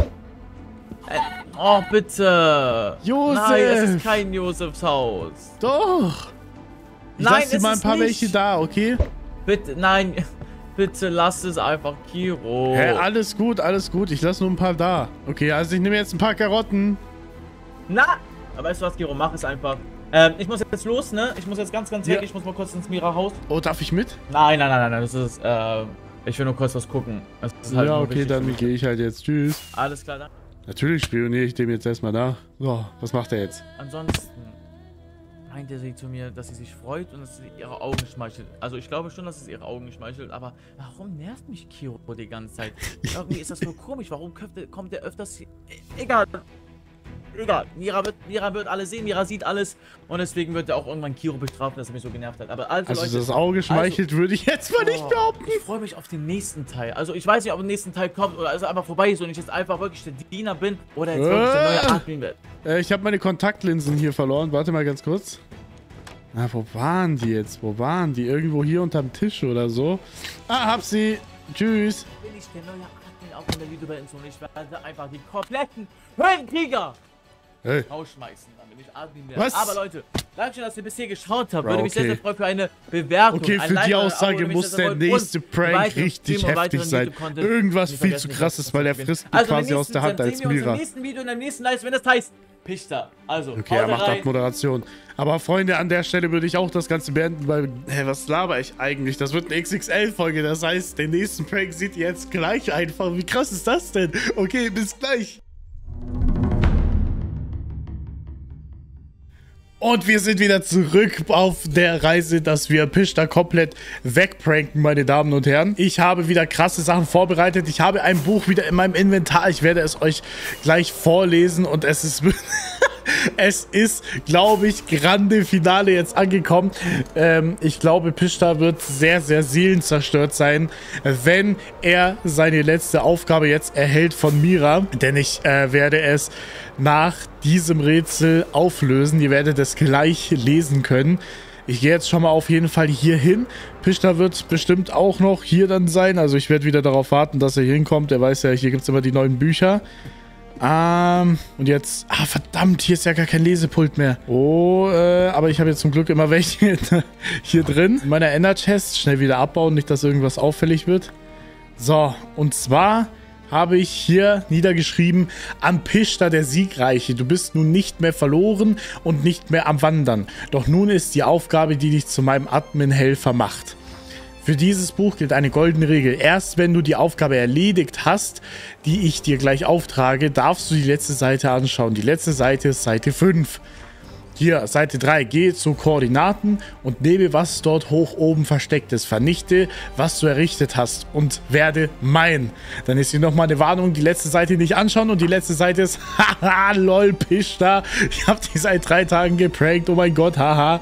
Oh, bitte. Josef. Nein, es ist kein Josefs Haus. Doch. Ich Nein, lass dir es mal ein ist paar nicht. welche da, okay? Bitte, nein. Bitte lass es einfach, Kiro. Hä, alles gut, alles gut. Ich lass nur ein paar da. Okay, also ich nehme jetzt ein paar Karotten. Na, aber weißt du was, Kiro, mach es einfach. Ich muss jetzt los, ne? Ich muss jetzt ganz weg. Ja. Ich muss mal kurz ins Mira-Haus. Oh, darf ich mit? Nein, das ist, ich will nur kurz was gucken. Das ist halt Ja, nur okay, wichtig für dann mich. gehe ich halt jetzt. Tschüss. Alles klar, dann. Natürlich spioniere ich dem jetzt erstmal nach. So, was macht er jetzt? Ansonsten meinte sie zu mir, dass sie sich freut und dass sie ihre Augen schmeichelt. Also ich glaube schon, dass es ihre Augen schmeichelt, aber warum nervt mich Kiro die ganze Zeit? Irgendwie ist das so komisch. Warum kommt der öfters hier? Egal. Egal. Mira wird alles sehen, Mira sieht alles und deswegen wird er auch irgendwann Kiro bestrafen, dass er mich so genervt hat. Aber also Also Leute, das Auge schmeichelt, würde ich jetzt mal nicht behaupten. ich freue mich auf den nächsten Teil. Also ich weiß nicht, ob der nächste Teil kommt oder also einfach vorbei ist und ich jetzt einfach wirklich der Diener bin oder jetzt wirklich der neue Admin wird. Ich habe meine Kontaktlinsen hier verloren. Warte mal ganz kurz. Na, wo waren die jetzt? Wo waren die? Irgendwo hier unterm Tisch oder so. Ah, hab sie. Tschüss. Bin ich der neue Admin auch in der YouTuber-Insel und ich werde einfach die kompletten Höhlenkrieger Hey. rausschmeißen, damit ich Admin werde. Was? Aber Leute, danke schön, dass ihr bis hier geschaut habt. Bro, Würde mich sehr, okay. sehr freuen für eine Bewertung. Okay, ein für Like die und ein Abo Aussage würde mich muss sehr, der sehr freuen. nächste Und Prank weiteren richtig Stream und heftig weiteren sein. YouTube-Content. Irgendwas Nicht viel vergessen, zu die krasses, weil der frisst die Also, quasi im aus der Hand nächsten- als sehen wir uns Mira. im nächsten Video, in der nächsten Livestream, wenn das heißt Pichter. Also, Okay, er haut macht rein. Abmoderation. Aber Freunde, an der Stelle würde ich auch das Ganze beenden, weil, was laber ich eigentlich? Das wird eine XXL-Folge, das heißt, den nächsten Prank seht ihr jetzt gleich einfach. Wie krass ist das denn? Okay, bis gleich. Und wir sind wieder zurück auf der Reise, dass wir Pishta komplett wegpranken, meine Damen und Herren. Ich habe wieder krasse Sachen vorbereitet. Ich habe ein Buch wieder in meinem Inventar. Ich werde es euch gleich vorlesen und es ist... Es ist, glaube ich, grande Finale jetzt angekommen. Ich glaube, Pishta wird sehr, sehr seelenzerstört sein, wenn er seine letzte Aufgabe jetzt erhält von Mira. Denn ich werde es nach diesem Rätsel auflösen. Ihr werdet es gleich lesen können. Ich gehe jetzt schon mal auf jeden Fall hier hin. Pishta wird bestimmt auch noch hier dann sein. Also ich werde wieder darauf warten, dass er hier hinkommt. Er weiß ja, hier gibt es immer die neuen Bücher. Und jetzt... Ah, verdammt, hier ist ja gar kein Lesepult mehr. Oh, aber ich habe jetzt zum Glück immer welche hier drin. In meiner Ender-Chest. Schnell wieder abbauen, nicht, dass irgendwas auffällig wird. So, und zwar habe ich hier niedergeschrieben: An Pishta der Siegreiche. Du bist nun nicht mehr verloren und nicht mehr am Wandern. Doch nun ist die Aufgabe, die dich zu meinem Admin-Helfer macht. Für dieses Buch gilt eine goldene Regel. Erst wenn du die Aufgabe erledigt hast, die ich dir gleich auftrage, darfst du die letzte Seite anschauen. Die letzte Seite ist Seite 5. Hier, Seite 3. Gehe zu Koordinaten und nehme, was dort hoch oben versteckt ist. Vernichte, was du errichtet hast und werde mein. Dann ist hier nochmal eine Warnung, die letzte Seite nicht anschauen. Und die letzte Seite ist, haha, lol, Pishta. Ich habe die seit 3 Tagen geprankt, oh mein Gott, haha.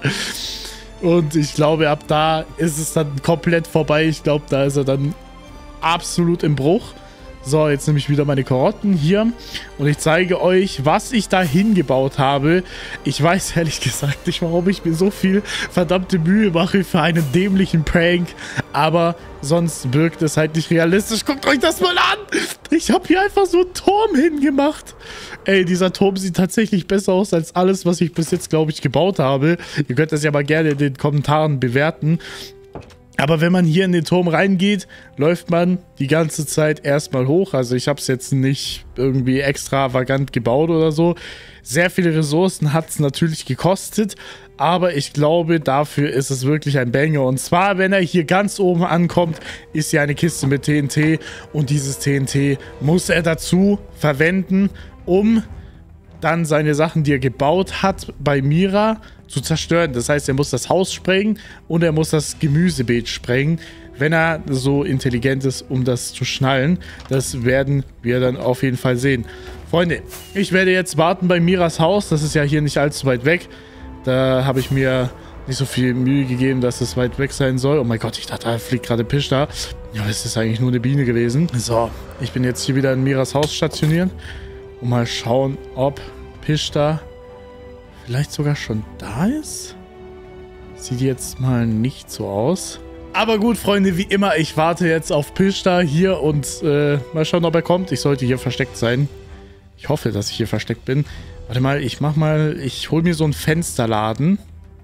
Und ich glaube, ab da ist es dann komplett vorbei. Ich glaube, da ist er dann absolut im Bruch. So, jetzt nehme ich wieder meine Karotten hier und ich zeige euch, was ich da hingebaut habe. Ich weiß ehrlich gesagt nicht, warum ich mir so viel verdammte Mühe mache für einen dämlichen Prank, aber sonst wirkt es halt nicht realistisch. Guckt euch das mal an! Ich habe hier einfach so einen Turm hingemacht. Ey, dieser Turm sieht tatsächlich besser aus als alles, was ich bis jetzt, glaube ich, gebaut habe. Ihr könnt das ja mal gerne in den Kommentaren bewerten. Aber wenn man hier in den Turm reingeht, läuft man die ganze Zeit erstmal hoch. Also ich habe es jetzt nicht irgendwie extravagant gebaut oder so. Sehr viele Ressourcen hat es natürlich gekostet. Aber ich glaube, dafür ist es wirklich ein Banger. Und zwar, wenn er hier ganz oben ankommt, ist hier eine Kiste mit TNT. Und dieses TNT muss er dazu verwenden, um dann seine Sachen, die er gebaut hat, bei Mira zu zerstören. Das heißt, er muss das Haus sprengen und er muss das Gemüsebeet sprengen, wenn er so intelligent ist, um das zu schnallen. Das werden wir dann auf jeden Fall sehen. Freunde, ich werde jetzt warten bei Miras Haus. Das ist ja hier nicht allzu weit weg. Da habe ich mir nicht so viel Mühe gegeben, dass es weit weg sein soll. Oh mein Gott, ich dachte, da fliegt gerade Pishta. Ja, es ist eigentlich nur eine Biene gewesen. So, ich bin jetzt hier wieder in Miras Haus stationiert. Und mal schauen, ob Pishta vielleicht sogar schon da ist. Sieht jetzt mal nicht so aus. Aber gut, Freunde, wie immer, ich warte jetzt auf Pishta hier und mal schauen, ob er kommt. Ich sollte hier versteckt sein. Ich hoffe, dass ich hier versteckt bin. Warte mal, ich hole mir so einen Fensterladen,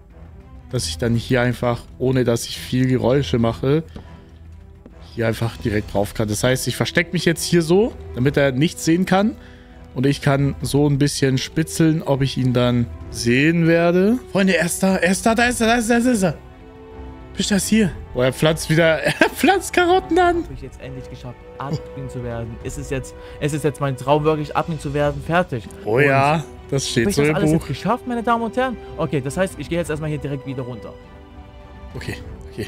dass ich dann hier einfach, ohne dass ich viel Geräusche mache, hier einfach direkt drauf kann. Das heißt, ich verstecke mich jetzt hier so, damit er nichts sehen kann. Und ich kann so ein bisschen spitzeln, ob ich ihn dann sehen werde. Freunde, er ist da, da ist er. Pishta ist hier. Oh, er pflanzt Karotten an. Habe ich jetzt endlich geschafft, Admin zu werden. Es ist jetzt mein Traum, wirklich Admin zu werden. Fertig. Oh ja, das steht so im Buch. Habe ich das alles jetzt geschafft, meine Damen und Herren? Okay, das heißt, ich gehe jetzt erstmal hier direkt wieder runter. Okay.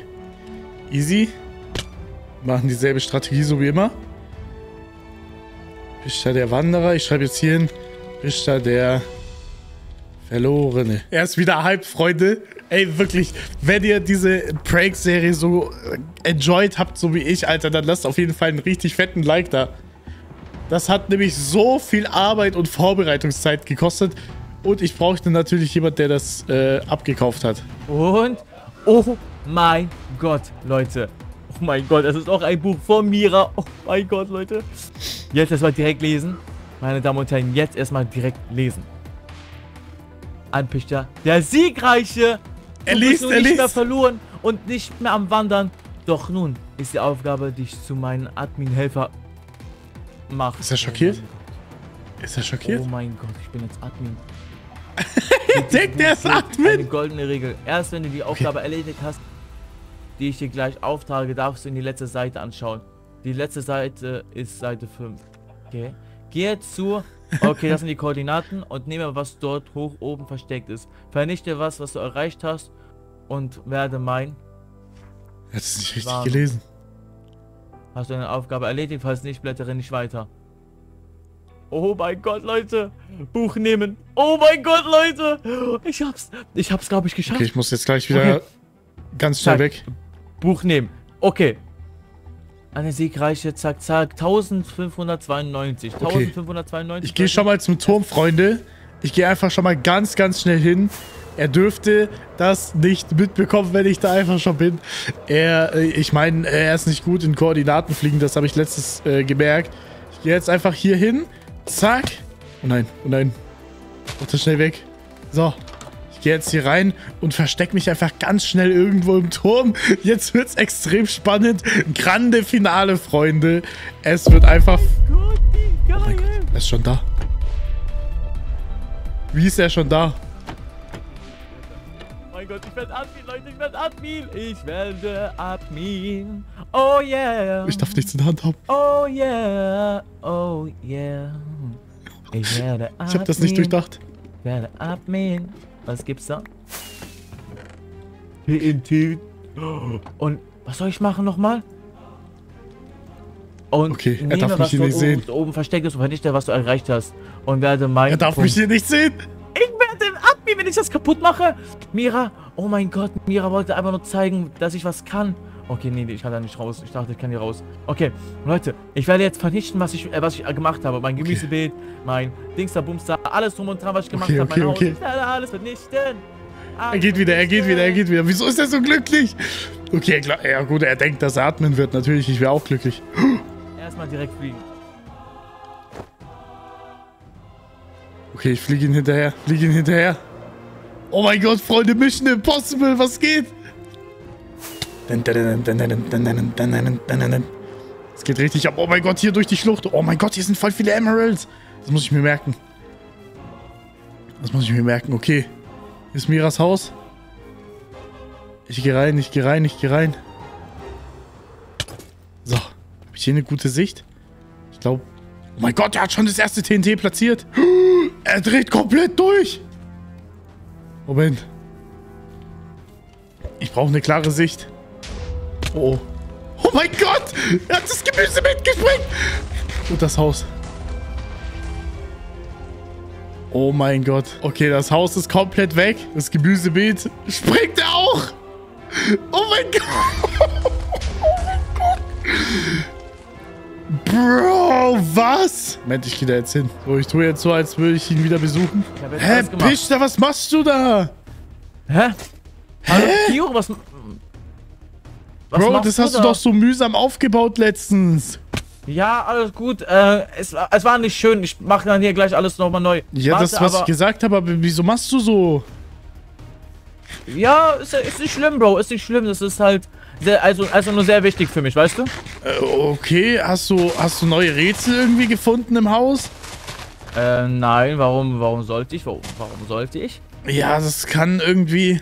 Easy. Machen dieselbe Strategie, so wie immer. Pishta der Wanderer. Ich schreibe jetzt hier hin. Pishta der Verlorene. Er ist wieder hyped, Freunde. Ey, wirklich, wenn ihr diese Prank-Serie so enjoyed habt, so wie ich, Alter, dann lasst auf jeden Fall einen richtig fetten Like da. Das hat nämlich so viel Arbeit und Vorbereitungszeit gekostet. Und ich brauchte natürlich jemand, der das abgekauft hat. Und, oh mein Gott, Leute. Oh mein Gott, es ist auch ein Buch von Mira. Oh mein Gott, Leute. Jetzt erstmal direkt lesen. Meine Damen und Herren, jetzt erstmal direkt lesen. An Pishta der Siegreiche. Er liest, nicht mehr verloren und nicht mehr am Wandern. Doch nun ist die Aufgabe, dich zu meinem Admin-Helfer macht. Ist er schockiert? Ist er schockiert? Oh mein Gott, ich bin jetzt Admin. Denkt, der ist Admin. Eine goldene Regel. Erst wenn du die Aufgabe erledigt hast, die ich dir gleich auftrage, darfst du in die letzte Seite anschauen. Die letzte Seite ist Seite 5. Okay. Gehe zu... Okay, das sind die Koordinaten und nehme, was dort hoch oben versteckt ist. Vernichte was du erreicht hast und werde mein... Er hat es nicht richtig gelesen. Hast du eine Aufgabe erledigt? Falls nicht, blättere nicht weiter. Oh mein Gott, Leute. Buch nehmen. Oh mein Gott, Leute. Ich hab's, glaube ich, geschafft. Okay, ich muss jetzt gleich wieder ganz schnell weg. Buch nehmen. Okay. Eine siegreiche, zack, zack. 1592. Okay. 1592. Ich gehe schon mal zum Turm, Freunde. Ich gehe einfach schon mal ganz, ganz schnell hin. Er dürfte das nicht mitbekommen, wenn ich da einfach schon bin. Ich meine, er ist nicht gut in Koordinaten fliegen. Das habe ich letztes gemerkt. Ich gehe jetzt einfach hier hin. Zack. Oh nein, oh nein. Mach das schnell weg. So. Ich gehe jetzt hier rein und verstecke mich einfach ganz schnell irgendwo im Turm. Jetzt wird es extrem spannend. Grande Finale, Freunde. Es wird einfach... Oh mein Gott, er ist schon da. Wie ist er schon da? Oh mein Gott, ich werde Admin, Leute, ich werde Admin. Ich werde Admin. Oh yeah. Ich darf nichts in der Hand haben. Oh yeah. Oh yeah. Ich werde Admin. Ich habe das nicht durchdacht. Ich werde Admin. Was gibt's da? TNT. Und was soll ich machen nochmal? Und okay, er darf mich hier nicht sehen. Oben versteckt ist und vernichte, was du erreicht hast. Und werde mein... Er darf mich hier nicht sehen. Ich werde Admin, wenn ich das kaputt mache. Mira, oh mein Gott, Mira wollte einfach nur zeigen, dass ich was kann. Okay, nee, ich kann da nicht raus. Ich dachte, ich kann hier raus. Okay, Leute, ich werde jetzt vernichten, was ich gemacht habe. Mein Gemüsebeet, mein Dingster, Bumster, alles drum und dran, was ich gemacht habe. Mein Haus, ich werde alles vernichten. Er geht wieder. Wieso ist er so glücklich? Okay, klar, ja gut, er denkt, dass er atmen wird. Natürlich, ich wäre auch glücklich. Erstmal direkt fliegen. Okay, ich fliege ihn hinterher. Oh mein Gott, Freunde, Mission Impossible, was geht? Es geht richtig ab. Oh mein Gott, hier durch die Schlucht. Oh mein Gott, hier sind voll viele Emeralds. Das muss ich mir merken. Okay. Hier ist Miras Haus. Ich gehe rein. So. Habe ich hier eine gute Sicht? Ich glaube... Oh mein Gott, er hat schon das erste TNT platziert. Er dreht komplett durch. Moment. Ich brauche eine klare Sicht. Oh. Oh mein Gott! Er hat das Gemüse mitgesprengt! Und das Haus. Oh mein Gott. Okay, das Haus ist komplett weg. Das Gemüsebeet springt er auch! Oh mein Gott! Oh mein Gott! Bro, was? Moment, ich gehe da jetzt hin. So, ich tue jetzt so, als würde ich ihn wieder besuchen. Hä, Pichter, was machst du da? Hä? Hallo, Kiro, was Bro, das hast du doch so mühsam aufgebaut letztens. Ja, alles gut. Es war nicht schön. Ich mache dann hier gleich alles nochmal neu. Ja, warte, das, was ich gesagt habe, aber wieso machst du so? Ja, ist nicht schlimm, Bro. Ist nicht schlimm. Das ist halt also nur sehr wichtig für mich, weißt du? Okay, hast du neue Rätsel irgendwie gefunden im Haus? Nein, warum sollte ich? Warum sollte ich? Ja, das kann irgendwie...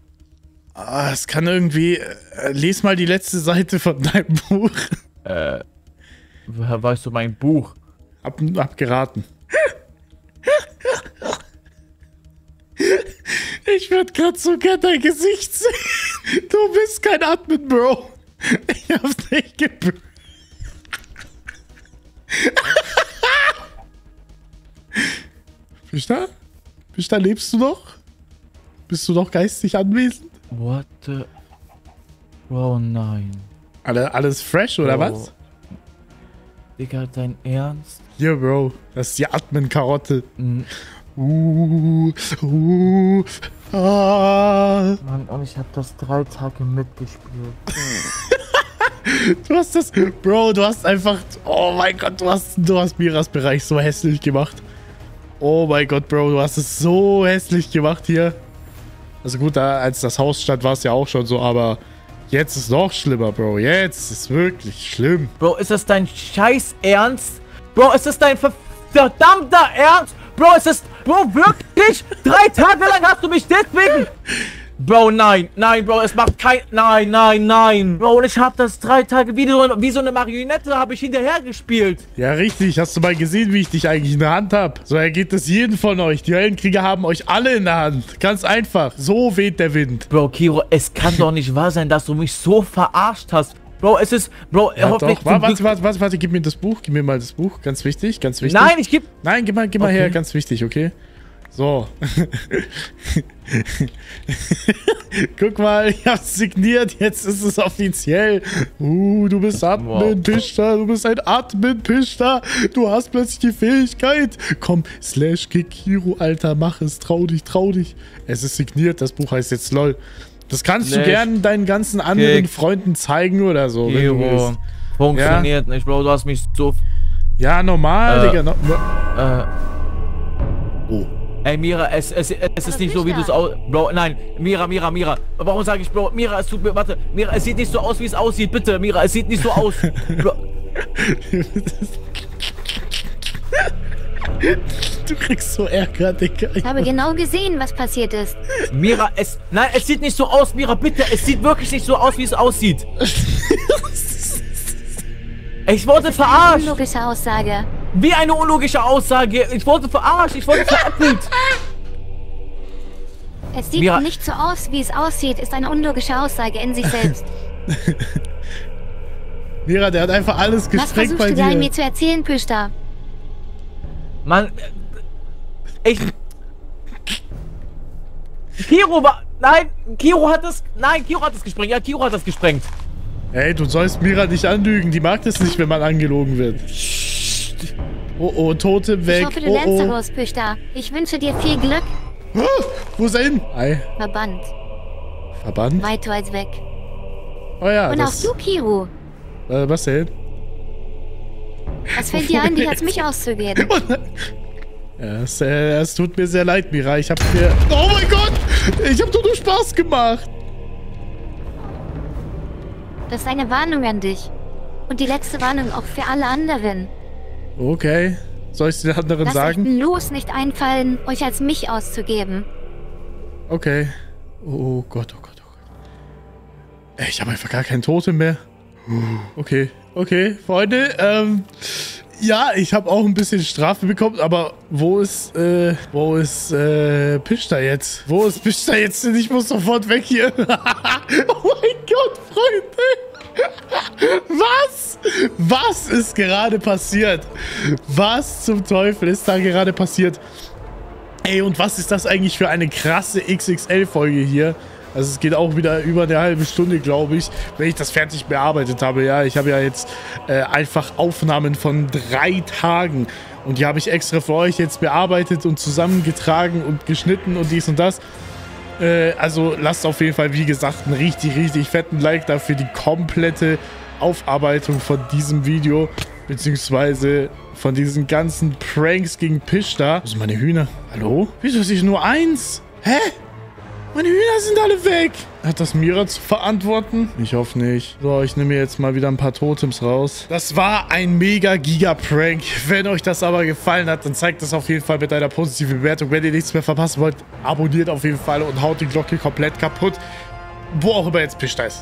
lies mal die letzte Seite von deinem Buch. Woher weißt du mein Buch? Hab geraten. Ich würde gerade so gern dein Gesicht sehen. Du bist kein Admin, Bro. Ich hab's nicht gebüßt. Bist da? Lebst du noch? Bist du noch geistig anwesend? What the... Bro, nein. Alles fresh, oder was? Digga, dein Ernst? Hier, Bro. Das ist die Admin-Karotte. Mann, und ich hab das 3 Tage mitgespielt. Du hast das... Bro, du hast einfach... Oh mein Gott, du hast Miras Bereich so hässlich gemacht. Oh mein Gott, Bro, du hast es so hässlich gemacht hier. Also gut, als das Haus stand, war es ja auch schon so, aber... Jetzt ist noch schlimmer, Bro. Jetzt ist wirklich schlimm. Bro, ist das dein Scheiß Ernst? Bro, ist das dein verdammter Ernst? Bro, ist das... Bro, wirklich? 3 Tage lang hast du mich deswegen... Bro, nein, Bro, es macht kein... Nein. Bro, und ich hab das 3 Tage wie so eine Marionette habe ich hinterher gespielt. Ja, richtig. Hast du mal gesehen, wie ich dich eigentlich in der Hand habe? So ergeht es jeden von euch. Die Höllenkrieger haben euch alle in der Hand. Ganz einfach. So weht der Wind. Bro, Kiro, es kann doch nicht wahr sein, dass du mich so verarscht hast. Bro, es ist, Bro, Ja, doch. Warte, gib mir das Buch. Gib mir mal das Buch. Ganz wichtig, ganz wichtig. Nein, ich geb... Nein, gib mal her. Ganz wichtig, okay? So. Guck mal, ich hab's signiert. Jetzt ist es offiziell. Du bist Admin-Pishta. Du bist ein Admin-Pishta. Du hast plötzlich die Fähigkeit. Komm, /kick Hiro, Alter. Mach es. Trau dich. Es ist signiert. Das Buch heißt jetzt LOL. Das kannst du gerne deinen ganzen anderen Freunden zeigen oder so, wenn du willst. Funktioniert nicht, Bro. Du hast mich so... Ja, normal, Digga. Oh. Ey, Mira, es ist nicht so, wie du es aus... Bro, nein, Mira. Warum sage ich, Bro? Mira, es tut mir... Warte, Mira, es sieht nicht so aus, wie es aussieht. Bitte, Mira, es sieht nicht so aus. Bro. Du kriegst so Ärger, Digga. Ich habe genau gesehen, was passiert ist. Mira, Nein, es sieht nicht so aus, Mira, bitte. Es sieht wirklich nicht so aus, wie es aussieht. Ich wurde verarscht. Eine unlogische Aussage. Wie eine unlogische Aussage? Ich wurde verarscht, ich wurde veräppelt. Es sieht nicht so aus, wie es aussieht, ist eine unlogische Aussage in sich selbst. Mira, der hat einfach alles gesprengt bei dir. Was versuchst du da mir zu erzählen, Pishta? Mann, Kiro war... Nein, Kiro hat es gesprengt. Ja, Kiro hat das gesprengt. Ey, du sollst Mira nicht anlügen. Die mag das nicht, wenn man angelogen wird. Oh, Tote weg. Ich hoffe, du lernst daraus, Pishta. Ich wünsche dir viel Glück. Wo ist er hin? Verbannt. Verbannt? Weiter als weg. Oh ja, und auch du, Kiro. Was denn? Was fällt dir ein, dich als mich auszugeben? Ja, es tut mir sehr leid, Mira. Ich hab mir... Oh mein Gott! Ich hab nur Spaß gemacht. Das ist eine Warnung an dich. Und die letzte Warnung auch für alle anderen. Okay. Soll ich es den anderen sagen? Lasst euch bloß nicht einfallen, euch als mich auszugeben. Okay. Oh Gott. Ey, ich habe einfach gar keinen Totem mehr. Okay, Freunde. Ja, ich habe auch ein bisschen Strafe bekommen, aber wo ist Pishta jetzt? Wo ist Pishta jetzt? Ich muss sofort weg hier. Oh mein Gott, Freunde. Was ist gerade passiert? Was zum Teufel ist da gerade passiert? Ey, und was ist das eigentlich für eine krasse XXL-Folge hier? Also es geht auch wieder über eine halbe Stunde, glaube ich, wenn ich das fertig bearbeitet habe. Ja, ich habe ja jetzt einfach Aufnahmen von 3 Tagen. Und die habe ich extra für euch jetzt bearbeitet und zusammengetragen und geschnitten und dies und das. Also lasst auf jeden Fall, wie gesagt, einen richtig fetten Like da für die komplette Aufarbeitung von diesem Video. Beziehungsweise von diesen ganzen Pranks gegen Pishta. Wo sind meine Hühner? Hallo? Wieso ist ich nur 1? Hä? Meine Hühner sind alle weg. Hat das Mira zu verantworten? Ich hoffe nicht. So, ich nehme jetzt mal wieder ein paar Totems raus. Das war ein mega-giga-Prank. Wenn euch das aber gefallen hat, dann zeigt das auf jeden Fall mit einer positiven Bewertung. Wenn ihr nichts mehr verpassen wollt, abonniert auf jeden Fall und haut die Glocke komplett kaputt. Wo auch immer jetzt Pishta ist.